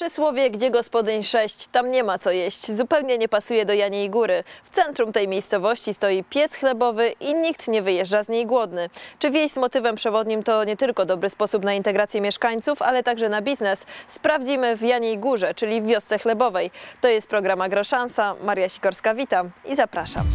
Przysłowie, gdzie gospodyń 6, tam nie ma co jeść, zupełnie nie pasuje do Janiej Góry. W centrum tej miejscowości stoi piec chlebowy i nikt nie wyjeżdża z niej głodny. Czy wieś z motywem przewodnim to nie tylko dobry sposób na integrację mieszkańców, ale także na biznes? Sprawdzimy w Janiej Górze, czyli w wiosce chlebowej. To jest program Agroszansa. Maria Sikorska, witam i zapraszam.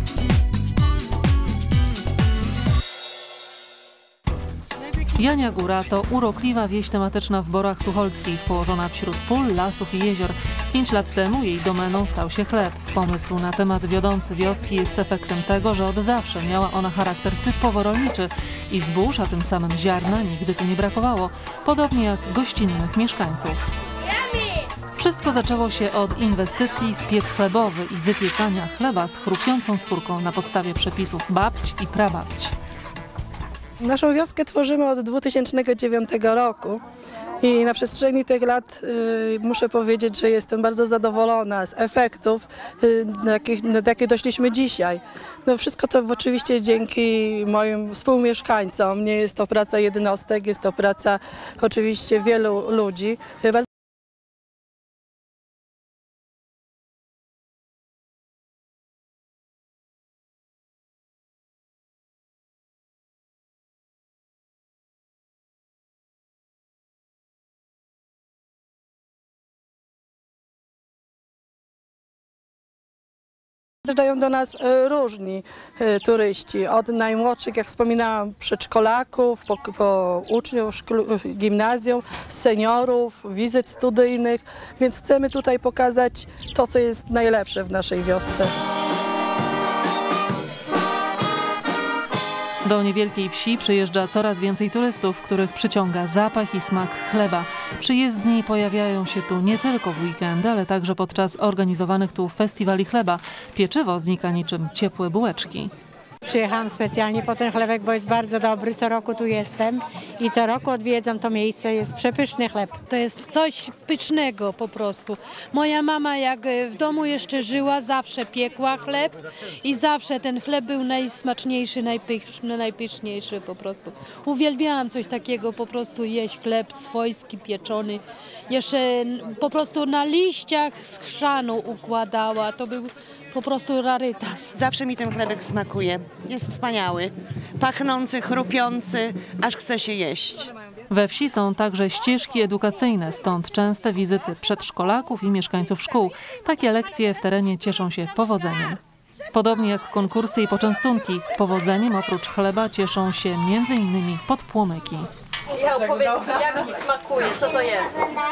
Jania Góra to urokliwa wieś tematyczna w Borach Tucholskich, położona wśród pól, lasów i jezior. 5 lat temu jej domeną stał się chleb. Pomysł na temat wiodący wioski jest efektem tego, że od zawsze miała ona charakter typowo rolniczy i zbóż, a tym samym ziarna nigdy tu nie brakowało, podobnie jak gościnnych mieszkańców. Wszystko zaczęło się od inwestycji w piec chlebowy i wypiekania chleba z chrupiącą skórką na podstawie przepisów babć i prababć. Naszą wioskę tworzymy od 2009 roku i na przestrzeni tych lat muszę powiedzieć, że jestem bardzo zadowolona z efektów, do jakich doszliśmy dzisiaj. No wszystko to oczywiście dzięki moim współmieszkańcom. Nie jest to praca jednostek, jest to praca oczywiście wielu ludzi. Przyjeżdżają do nas różni turyści, od najmłodszych, jak wspominałam, przedszkolaków, po uczniów gimnazjum, seniorów, wizyt studyjnych, więc chcemy tutaj pokazać to, co jest najlepsze w naszej wiosce. Do niewielkiej wsi przyjeżdża coraz więcej turystów, których przyciąga zapach i smak chleba. Przyjezdni pojawiają się tu nie tylko w weekendy, ale także podczas organizowanych tu festiwali chleba. Pieczywo znika niczym ciepłe bułeczki. Przyjechałam specjalnie po ten chlebek, bo jest bardzo dobry. Co roku tu jestem i co roku odwiedzam to miejsce. Jest przepyszny chleb. To jest coś pysznego po prostu. Moja mama jak w domu jeszcze żyła, zawsze piekła chleb i zawsze ten chleb był najsmaczniejszy, najpyszniejszy po prostu. Uwielbiałam coś takiego, po prostu jeść chleb swojski, pieczony. Jeszcze po prostu na liściach z chrzanu układała. To był po prostu rarytas. Zawsze mi ten chlebek smakuje. Jest wspaniały. Pachnący, chrupiący, aż chce się jeść. We wsi są także ścieżki edukacyjne, stąd częste wizyty przedszkolaków i mieszkańców szkół. Takie lekcje w terenie cieszą się powodzeniem. Podobnie jak konkursy i poczęstunki, powodzeniem oprócz chleba cieszą się m.in. podpłomyki. Michał, powiedz, jak Ci smakuje? Co to jest?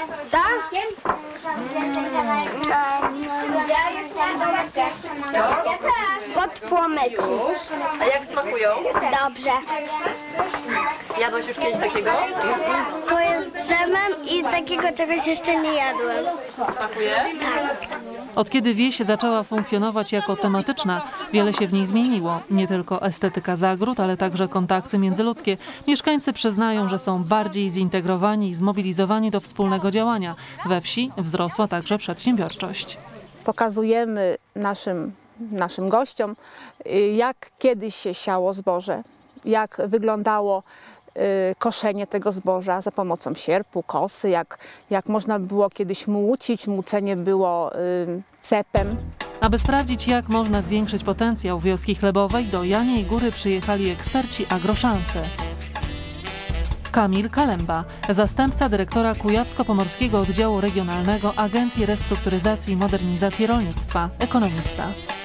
Podpłomyki. A jak smakują? Dobrze. Jadłeś już kiedyś takiego? To jest drzewem i takiego czegoś jeszcze nie jadłem. Smakuje? Od kiedy wieś zaczęła funkcjonować jako tematyczna, wiele się w niej zmieniło. Nie tylko estetyka zagród, ale także kontakty międzyludzkie. Mieszkańcy przyznają, że są bardziej zintegrowani i zmobilizowani do wspólnego działania. We wsi wzrosła także przedsiębiorczość. Pokazujemy naszym gościom, jak kiedyś się siało zboże, jak wyglądało koszenie tego zboża za pomocą sierpu, kosy, jak można było kiedyś młócić, młócenie było cepem. Aby sprawdzić, jak można zwiększyć potencjał wioski chlebowej, do Janiej Góry przyjechali eksperci Agroszansy. Kamil Kalemba, zastępca dyrektora Kujawsko-Pomorskiego Oddziału Regionalnego Agencji Restrukturyzacji i Modernizacji Rolnictwa, ekonomista.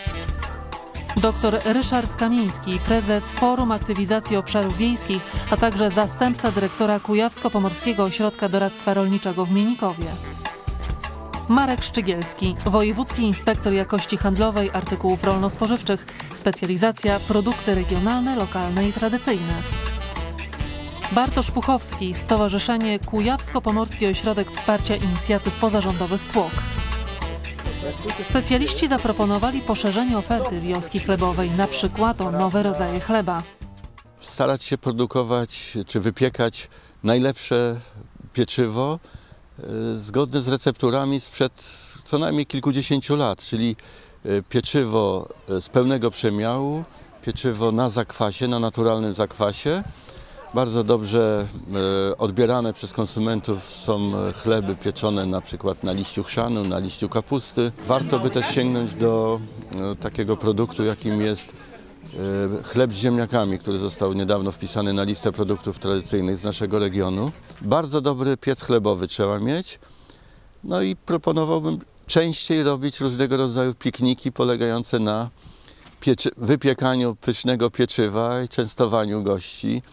Dr Ryszard Kamiński, prezes Forum Aktywizacji Obszarów Wiejskich, a także zastępca dyrektora Kujawsko-Pomorskiego Ośrodka Doradztwa Rolniczego w Mienikowie. Marek Szczygielski, wojewódzki inspektor jakości handlowej artykułów rolno-spożywczych, specjalizacja produkty regionalne, lokalne i tradycyjne. Bartosz Puchowski, Stowarzyszenie Kujawsko-Pomorski Ośrodek Wsparcia Inicjatyw Pozarządowych TWOK. Specjaliści zaproponowali poszerzenie oferty wioski chlebowej, na przykład o nowe rodzaje chleba. Starać się produkować czy wypiekać najlepsze pieczywo zgodne z recepturami sprzed co najmniej kilkudziesięciu lat, czyli pieczywo z pełnego przemiału, pieczywo na zakwasie, na naturalnym zakwasie, Bardzo dobrze odbierane przez konsumentów są chleby pieczone na przykład na liściu chrzanu, na liściu kapusty. Warto by też sięgnąć do takiego produktu, jakim jest chleb z ziemniakami, który został niedawno wpisany na listę produktów tradycyjnych z naszego regionu. Bardzo dobry piec chlebowy trzeba mieć. No i proponowałbym częściej robić różnego rodzaju pikniki polegające na wypiekaniu pysznego pieczywa i częstowaniu gości,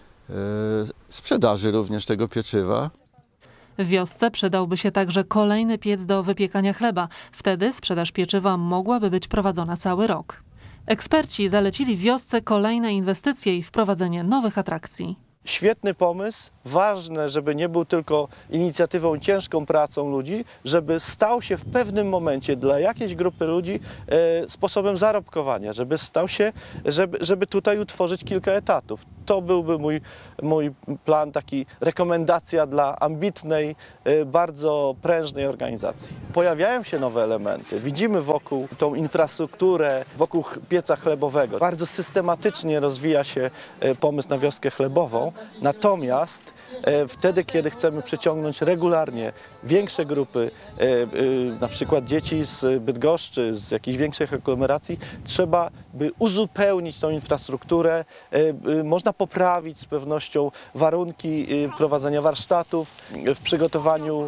sprzedaży również tego pieczywa. W wiosce przydałby się także kolejny piec do wypiekania chleba. Wtedy sprzedaż pieczywa mogłaby być prowadzona cały rok. Eksperci zalecili wiosce kolejne inwestycje i wprowadzenie nowych atrakcji. Świetny pomysł, ważne, żeby nie był tylko inicjatywą, ciężką pracą ludzi, żeby stał się w pewnym momencie dla jakiejś grupy ludzi sposobem zarobkowania, żeby stał się, żeby tutaj utworzyć kilka etatów. To byłby mój plan, taki rekomendacja dla ambitnej, bardzo prężnej organizacji. Pojawiają się nowe elementy. Widzimy wokół tą infrastrukturę, wokół pieca chlebowego. Bardzo systematycznie rozwija się pomysł na wioskę chlebową. Natomiast wtedy, kiedy chcemy przyciągnąć regularnie większe grupy, na przykład dzieci z Bydgoszczy, z jakichś większych aglomeracji, trzeba by uzupełnić tą infrastrukturę. Można poprawić z pewnością warunki prowadzenia warsztatów w przygotowaniu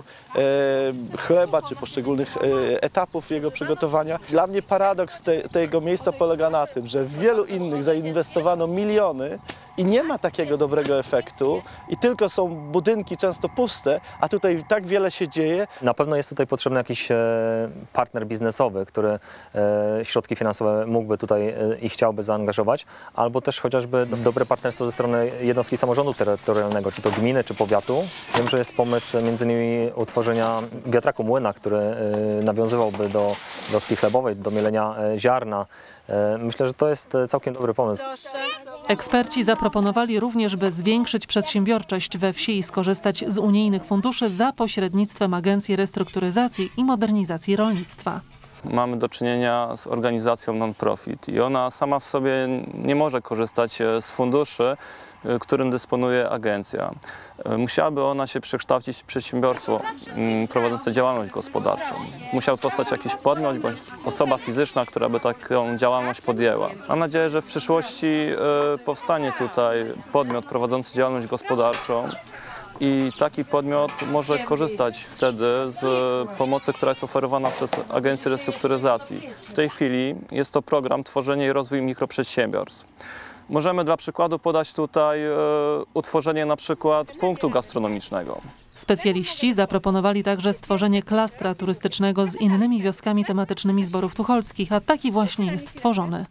chleba czy poszczególnych etapów jego przygotowania. Dla mnie paradoks tego miejsca polega na tym, że w wielu innych zainwestowano miliony i nie ma takiego dobrego efektu i tylko są budynki często puste, a tutaj tak wiele się dzieje. Na pewno jest tutaj potrzebny jakiś partner biznesowy, który środki finansowe mógłby tutaj i chciałby zaangażować, albo też chociażby dobre partnerstwo ze strony jednostki samorządu terytorialnego, czy to gminy, czy powiatu. Wiem, że jest pomysł między innymi utworzenia wiatraku młyna, który nawiązywałby do wioski chlebowej, do mielenia ziarna. Myślę, że to jest całkiem dobry pomysł. Eksperci zaproponowali również, by zwiększyć przedsiębiorczość we wsi i skorzystać z unijnych funduszy za pośrednictwem Agencji Restrukturyzacji i Modernizacji Rolnictwa. Mamy do czynienia z organizacją non-profit i ona sama w sobie nie może korzystać z funduszy, którym dysponuje agencja. Musiałaby ona się przekształcić w przedsiębiorstwo prowadzące działalność gospodarczą. Musiał powstać jakiś podmiot bądź osoba fizyczna, która by taką działalność podjęła. Mam nadzieję, że w przyszłości powstanie tutaj podmiot prowadzący działalność gospodarczą i taki podmiot może korzystać wtedy z pomocy, która jest oferowana przez Agencję Restrukturyzacji. W tej chwili jest to program Tworzenie i Rozwój Mikroprzedsiębiorstw. Możemy dla przykładu podać tutaj utworzenie na przykład punktu gastronomicznego. Specjaliści zaproponowali także stworzenie klastra turystycznego z innymi wioskami tematycznymi z Borów Tucholskich, a taki właśnie jest tworzony.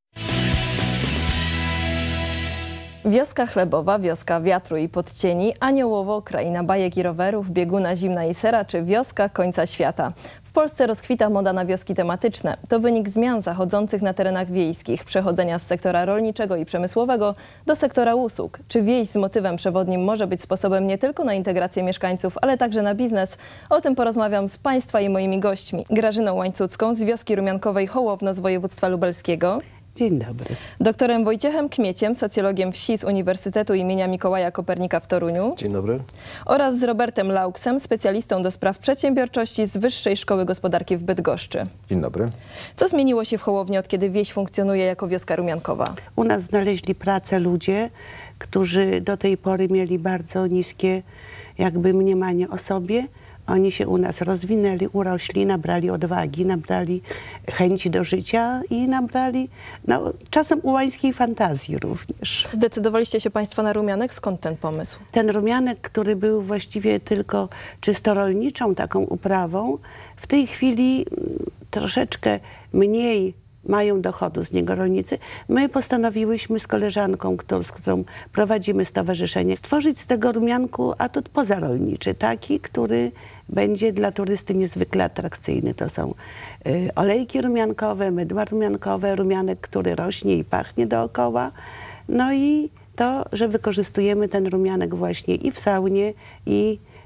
Wioska chlebowa, wioska wiatru i podcieni, Aniołowo, kraina bajek i rowerów, bieguna zimna i sera czy wioska końca świata. W Polsce rozkwita moda na wioski tematyczne. To wynik zmian zachodzących na terenach wiejskich, przechodzenia z sektora rolniczego i przemysłowego do sektora usług. Czy wieś z motywem przewodnim może być sposobem nie tylko na integrację mieszkańców, ale także na biznes? O tym porozmawiam z Państwa i moimi gośćmi. Grażyną Łańcucką z wioski rumiankowej Hołowno z województwa lubelskiego. Dzień dobry. Doktorem Wojciechem Kmieciem, socjologiem wsi z Uniwersytetu im. Mikołaja Kopernika w Toruniu. Dzień dobry. Oraz z Robertem Lauksem, specjalistą do spraw przedsiębiorczości z Wyższej Szkoły Gospodarki w Bydgoszczy. Dzień dobry. Co zmieniło się w Hołowni, od kiedy wieś funkcjonuje jako wioska rumiankowa? U nas znaleźli pracę ludzie, którzy do tej pory mieli bardzo niskie jakby mniemanie o sobie. Oni się u nas rozwinęli, urośli, nabrali odwagi, nabrali chęci do życia i nabrali czasem ułańskiej fantazji również. Zdecydowaliście się Państwo na rumianek? Skąd ten pomysł? Ten rumianek, który był właściwie tylko czysto rolniczą taką uprawą, w tej chwili troszeczkę mniej mają dochodu z niego rolnicy. My postanowiłyśmy z koleżanką, z którą prowadzimy stowarzyszenie, stworzyć z tego rumianku atut pozarolniczy, taki, który będzie dla turysty niezwykle atrakcyjny. To są olejki rumiankowe, mydła rumiankowe, rumianek, który rośnie i pachnie dookoła. No i to, że wykorzystujemy ten rumianek właśnie i w saunie, i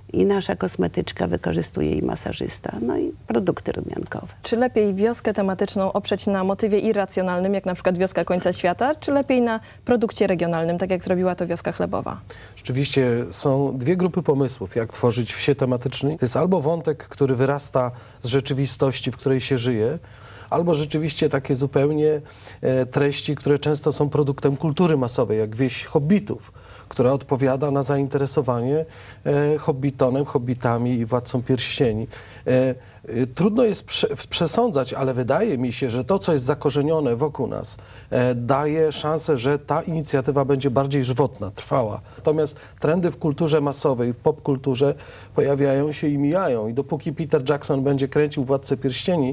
i nasza kosmetyczka wykorzystuje i masażysta, no i produkty rumiankowe. Czy lepiej wioskę tematyczną oprzeć na motywie irracjonalnym, jak na przykład Wioska Końca Świata, czy lepiej na produkcie regionalnym, tak jak zrobiła to Wioska Chlebowa? Rzeczywiście są dwie grupy pomysłów, jak tworzyć wsie tematyczne. To jest albo wątek, który wyrasta z rzeczywistości, w której się żyje, albo rzeczywiście takie zupełnie treści, które często są produktem kultury masowej, jak wieś Hobbitów, która odpowiada na zainteresowanie Hobbitonem, Hobbitami i Władcą Pierścieni. Trudno jest przesądzać, ale wydaje mi się, że to, co jest zakorzenione wokół nas, daje szansę, że ta inicjatywa będzie bardziej żywotna, trwała. Natomiast trendy w kulturze masowej, w popkulturze pojawiają się i mijają. I dopóki Peter Jackson będzie kręcił Władcę Pierścieni,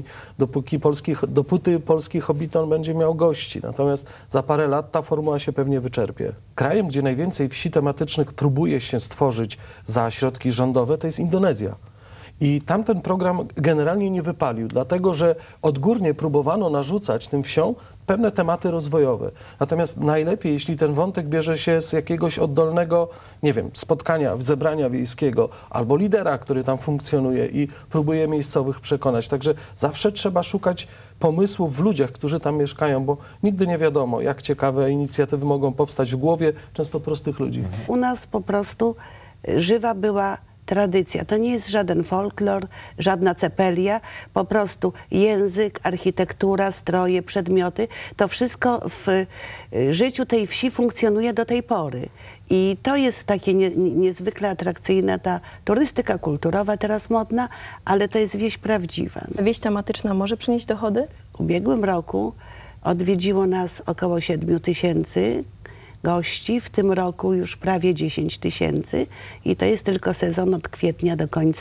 dopóty polski Hobbiton będzie miał gości. Natomiast za parę lat ta formuła się pewnie wyczerpie. Krajem, gdzie najwięcej wsi tematycznych próbuje się stworzyć za środki rządowe, to jest Indonezja. I tamten program generalnie nie wypalił, dlatego że odgórnie próbowano narzucać tym wsiom pewne tematy rozwojowe. Natomiast najlepiej, jeśli ten wątek bierze się z jakiegoś oddolnego, nie wiem, spotkania, zebrania wiejskiego albo lidera, który tam funkcjonuje i próbuje miejscowych przekonać. Także zawsze trzeba szukać pomysłów w ludziach, którzy tam mieszkają, bo nigdy nie wiadomo, jak ciekawe inicjatywy mogą powstać w głowie często prostych ludzi. U nas po prostu żywa była tradycja. To nie jest żaden folklor, żadna cepelia, po prostu język, architektura, stroje, przedmioty. To wszystko w życiu tej wsi funkcjonuje do tej pory. I to jest takie niezwykle atrakcyjne, ta turystyka kulturowa teraz modna, ale to jest wieś prawdziwa. Wieś tematyczna może przynieść dochody? W ubiegłym roku odwiedziło nas około 7 000 gości, w tym roku już prawie 10 000 i to jest tylko sezon od kwietnia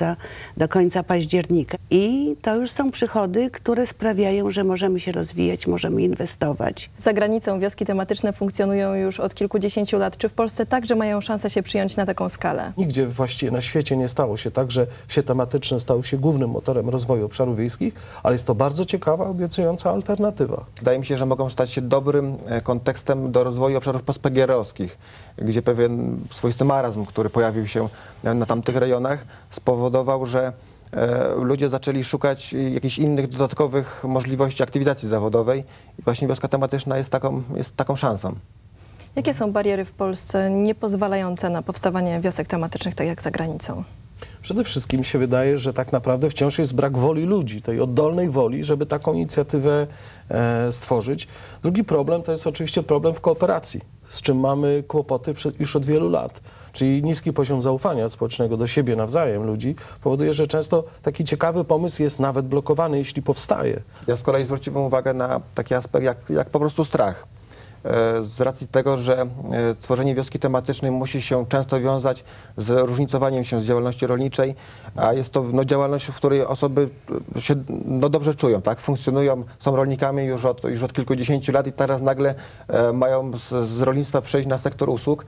do końca października. I to już są przychody, które sprawiają, że możemy się rozwijać, możemy inwestować. Za granicą wioski tematyczne funkcjonują już od kilkudziesięciu lat. Czy w Polsce także mają szansę się przyjąć na taką skalę? Nigdzie właściwie na świecie nie stało się tak, że wsie tematyczne stały się głównym motorem rozwoju obszarów wiejskich, ale jest to bardzo ciekawa, obiecująca alternatywa. Wydaje mi się, że mogą stać się dobrym kontekstem do rozwoju obszarów postpegierowskich, gdzie pewien swoisty marazm, który pojawił się na tamtych rejonach, spowodował, że ludzie zaczęli szukać jakichś innych dodatkowych możliwości aktywizacji zawodowej i właśnie wioska tematyczna jest taką szansą. Jakie są bariery w Polsce niepozwalające na powstawanie wiosek tematycznych tak jak za granicą? Przede wszystkim się wydaje, że tak naprawdę wciąż jest brak woli ludzi, tej oddolnej woli, żeby taką inicjatywę stworzyć. Drugi problem to jest oczywiście problem w kooperacji, z czym mamy kłopoty już od wielu lat. Czyli niski poziom zaufania społecznego do siebie nawzajem ludzi powoduje, że często taki ciekawy pomysł jest nawet blokowany, jeśli powstaje. Ja z kolei zwróciłbym uwagę na taki aspekt jak po prostu strach. Z racji tego, że tworzenie wioski tematycznej musi się często wiązać z różnicowaniem się z działalności rolniczej, a jest to działalność, w której osoby się dobrze czują, tak? Funkcjonują, są rolnikami już od kilkudziesięciu lat i teraz nagle mają z rolnictwa przejść na sektor usług.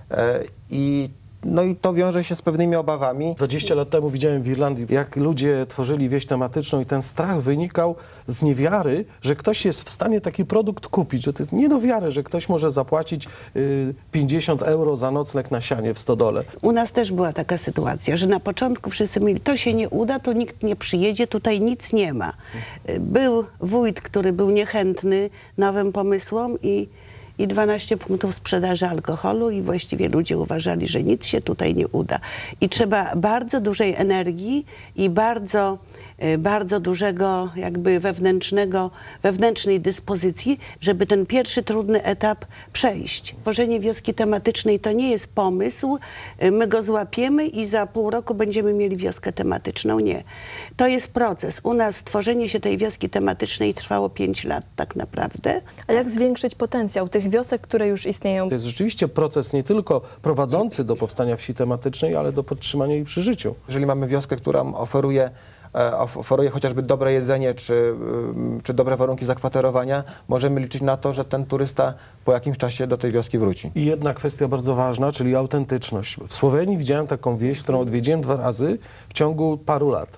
No i to wiąże się z pewnymi obawami. 20 lat temu widziałem w Irlandii, jak ludzie tworzyli wieś tematyczną i ten strach wynikał z niewiary, że ktoś jest w stanie taki produkt kupić, że to jest nie do wiary, że ktoś może zapłacić 50 € za nocleg na sianie w stodole. U nas też była taka sytuacja, że na początku wszyscy mieli, to się nie uda, to nikt nie przyjedzie, tutaj nic nie ma. Był wójt, który był niechętny nowym pomysłom i 12 punktów sprzedaży alkoholu i właściwie ludzie uważali, że nic się tutaj nie uda. I trzeba bardzo dużej energii i bardzo dużego jakby wewnętrznej dyspozycji, żeby ten pierwszy trudny etap przejść. Tworzenie wioski tematycznej to nie jest pomysł, my go złapiemy i za pół roku będziemy mieli wioskę tematyczną. Nie. To jest proces. U nas tworzenie się tej wioski tematycznej trwało 5 lat tak naprawdę. A jak zwiększyć potencjał tych wiosek, które już istnieją? To jest rzeczywiście proces nie tylko prowadzący do powstania wsi tematycznej, ale do podtrzymania jej przy życiu. Jeżeli mamy wioskę, która oferuje chociażby dobre jedzenie czy dobre warunki zakwaterowania, możemy liczyć na to, że ten turysta po jakimś czasie do tej wioski wróci. I jedna kwestia bardzo ważna, czyli autentyczność. W Słowenii widziałem taką wieś, którą odwiedziłem 2 razy w ciągu paru lat.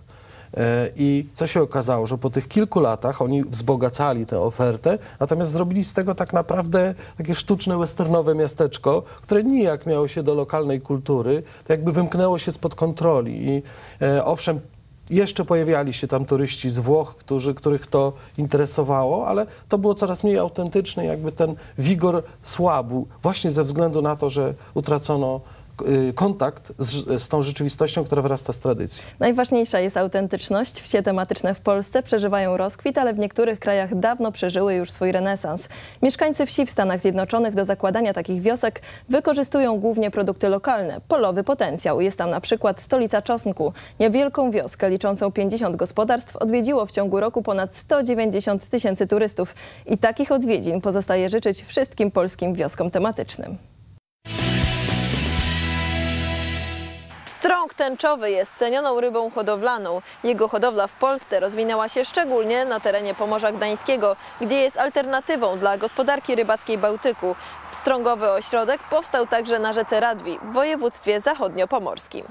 I co się okazało, że po tych kilku latach oni wzbogacali tę ofertę, natomiast zrobili z tego tak naprawdę takie sztuczne westernowe miasteczko, które nijak miało się do lokalnej kultury, to jakby wymknęło się spod kontroli. I owszem, jeszcze pojawiali się tam turyści z Włoch, których to interesowało, ale to było coraz mniej autentyczne, jakby ten wigor słabł, właśnie ze względu na to, że utracono kontakt z tą rzeczywistością, która wyrasta z tradycji. Najważniejsza jest autentyczność. Wsie tematyczne w Polsce przeżywają rozkwit, ale w niektórych krajach dawno przeżyły już swój renesans. Mieszkańcy wsi w Stanach Zjednoczonych do zakładania takich wiosek wykorzystują głównie produkty lokalne. Polowy potencjał. Jest tam na przykład stolica czosnku. Niewielką wioskę liczącą 50 gospodarstw odwiedziło w ciągu roku ponad 190 000 turystów. I takich odwiedzin pozostaje życzyć wszystkim polskim wioskom tematycznym. Pstrąg tęczowy jest cenioną rybą hodowlaną. Jego hodowla w Polsce rozwinęła się szczególnie na terenie Pomorza Gdańskiego, gdzie jest alternatywą dla gospodarki rybackiej Bałtyku. Pstrągowy ośrodek powstał także na rzece Radwi w województwie zachodniopomorskim.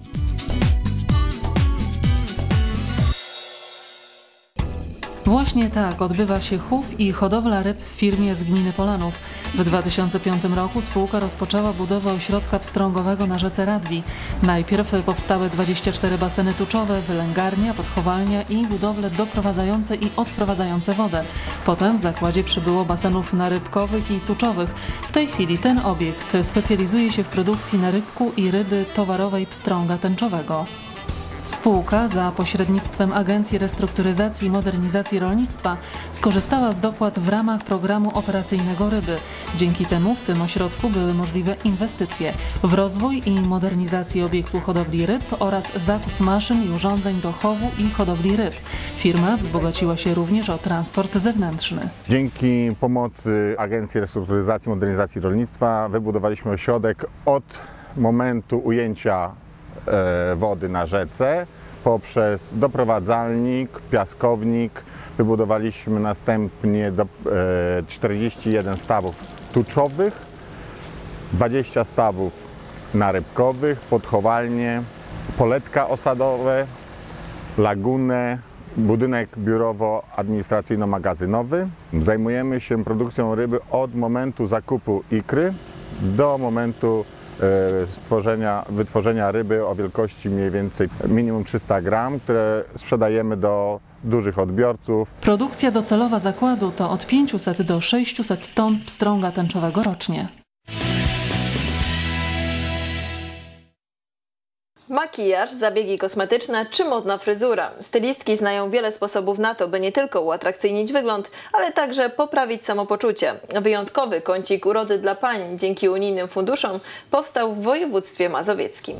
Właśnie tak odbywa się chów i hodowla ryb w firmie z gminy Polanów. W 2005 roku spółka rozpoczęła budowę ośrodka pstrągowego na rzece Radwi. Najpierw powstały 24 baseny tuczowe, wylęgarnia, podchowalnia i budowle doprowadzające i odprowadzające wodę. Potem w zakładzie przybyło basenów narybkowych i tuczowych. W tej chwili ten obiekt specjalizuje się w produkcji narybku i ryby towarowej pstrąga tęczowego. Spółka za pośrednictwem Agencji Restrukturyzacji i Modernizacji Rolnictwa skorzystała z dopłat w ramach programu operacyjnego Ryby. Dzięki temu w tym ośrodku były możliwe inwestycje w rozwój i modernizację obiektu hodowli ryb oraz zakup maszyn i urządzeń do chowu i hodowli ryb. Firma wzbogaciła się również o transport zewnętrzny. Dzięki pomocy Agencji Restrukturyzacji i Modernizacji Rolnictwa wybudowaliśmy ośrodek od momentu ujęcia wody na rzece poprzez doprowadzalnik, piaskownik. Wybudowaliśmy następnie 41 stawów tuczowych, 20 stawów narybkowych, podchowalnie, poletka osadowe, lagunę, budynek biurowo-administracyjno-magazynowy. Zajmujemy się produkcją ryby od momentu zakupu ikry do momentu wytworzenia ryby o wielkości mniej więcej minimum 300 gram, które sprzedajemy do dużych odbiorców. Produkcja docelowa zakładu to od 500 do 600 ton pstrąga tęczowego rocznie. Makijaż, zabiegi kosmetyczne czy modna fryzura. Stylistki znają wiele sposobów na to, by nie tylko uatrakcyjnić wygląd, ale także poprawić samopoczucie. Wyjątkowy kącik urody dla pań dzięki unijnym funduszom powstał w województwie mazowieckim.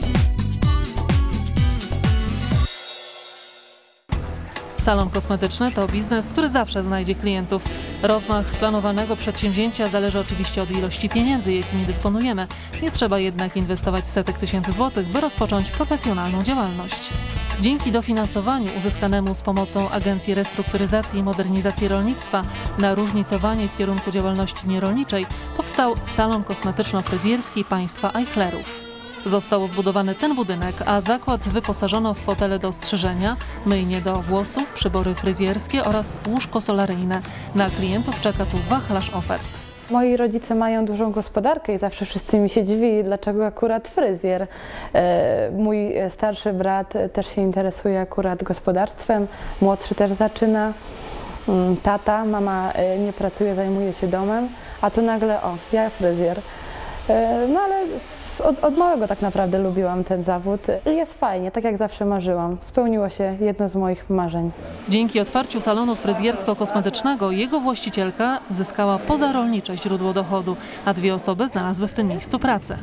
Salon kosmetyczny to biznes, który zawsze znajdzie klientów. Rozmach planowanego przedsięwzięcia zależy oczywiście od ilości pieniędzy, jakimi dysponujemy. Nie trzeba jednak inwestować setek tysięcy złotych, by rozpocząć profesjonalną działalność. Dzięki dofinansowaniu uzyskanemu z pomocą Agencji Restrukturyzacji i Modernizacji Rolnictwa na różnicowanie w kierunku działalności nierolniczej powstał salon kosmetyczno-fryzjerski państwa Eichlerów. Został zbudowany ten budynek, a zakład wyposażono w fotele do strzyżenia, myjnie do włosów, przybory fryzjerskie oraz łóżko solaryjne. Na klientów czeka tu wachlarz ofert. Moi rodzice mają dużą gospodarkę i zawsze wszyscy mi się dziwili, dlaczego akurat fryzjer. Mój starszy brat też się interesuje akurat gospodarstwem, młodszy też zaczyna. Tata, mama nie pracuje, zajmuje się domem, a tu nagle ja fryzjer. No ale od małego tak naprawdę lubiłam ten zawód. Jest fajnie, tak jak zawsze marzyłam. Spełniło się jedno z moich marzeń. Dzięki otwarciu salonu fryzjersko-kosmetycznego jego właścicielka zyskała pozarolnicze źródło dochodu, a 2 osoby znalazły w tym miejscu pracę.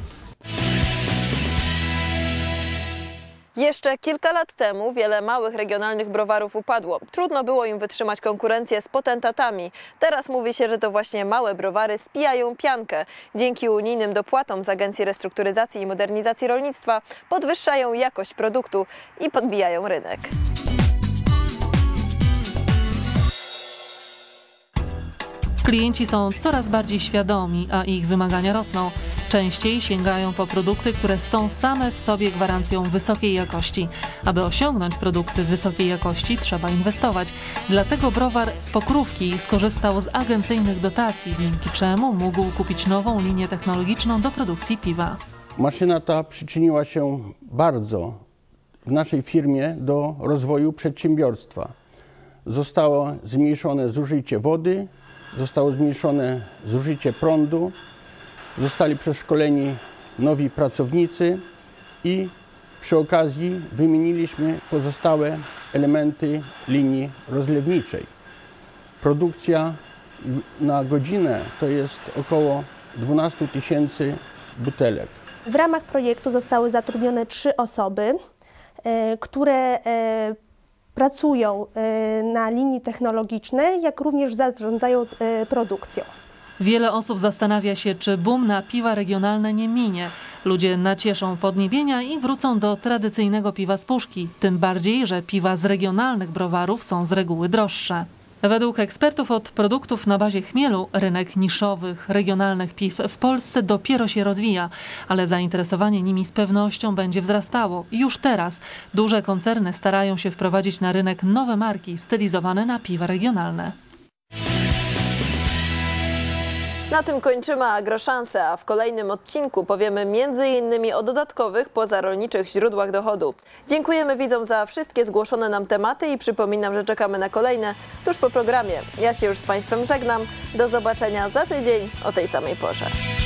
Jeszcze kilka lat temu wiele małych regionalnych browarów upadło. Trudno było im wytrzymać konkurencję z potentatami. Teraz mówi się, że to właśnie małe browary spijają piankę. Dzięki unijnym dopłatom z Agencji Restrukturyzacji i Modernizacji Rolnictwa podwyższają jakość produktu i podbijają rynek. Klienci są coraz bardziej świadomi, a ich wymagania rosną. Częściej sięgają po produkty, które są same w sobie gwarancją wysokiej jakości. Aby osiągnąć produkty wysokiej jakości, trzeba inwestować. Dlatego browar z Pokrówki skorzystał z agencyjnych dotacji, dzięki czemu mógł kupić nową linię technologiczną do produkcji piwa. Maszyna ta przyczyniła się bardzo w naszej firmie do rozwoju przedsiębiorstwa. Zostało zmniejszone zużycie wody, zostało zmniejszone zużycie prądu, zostali przeszkoleni nowi pracownicy i przy okazji wymieniliśmy pozostałe elementy linii rozlewniczej. Produkcja na godzinę to jest około 12 000 butelek. W ramach projektu zostały zatrudnione 3 osoby, które pracują na linii technologicznej, jak również zarządzają produkcją. Wiele osób zastanawia się, czy boom na piwa regionalne nie minie. Ludzie nacieszą podniebienia i wrócą do tradycyjnego piwa z puszki. Tym bardziej, że piwa z regionalnych browarów są z reguły droższe. Według ekspertów od produktów na bazie chmielu rynek niszowych, regionalnych piw w Polsce dopiero się rozwija, ale zainteresowanie nimi z pewnością będzie wzrastało. Już teraz duże koncerny starają się wprowadzić na rynek nowe marki stylizowane na piwa regionalne. Na tym kończymy Agroszansę, a w kolejnym odcinku powiemy m.in. o dodatkowych pozarolniczych źródłach dochodu. Dziękujemy widzom za wszystkie zgłoszone nam tematy i przypominam, że czekamy na kolejne tuż po programie. Ja się już z Państwem żegnam. Do zobaczenia za tydzień o tej samej porze.